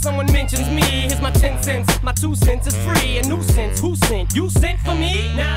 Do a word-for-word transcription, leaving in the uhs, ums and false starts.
someone mentions me, here's my ten cents. My two cents is free, a nuisance. Who sent? You sent for me? Now